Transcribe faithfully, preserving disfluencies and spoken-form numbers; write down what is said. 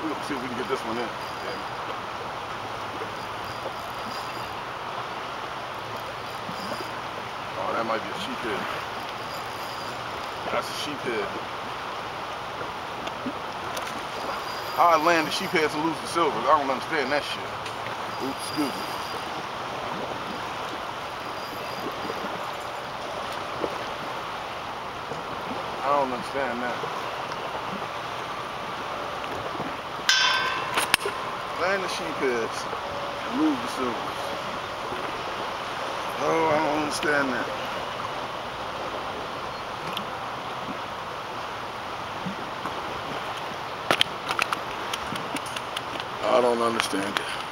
We'll see if we can get this one in. Yeah. Oh, that might be a sheep head. That's a sheep head. How I land the sheep heads and lose the silvers? I don't understand that shit. Oops, excuse me. I don't understand that. Land the sheep heads and lose the silvers. Oh, I don't understand that. I don't understand it.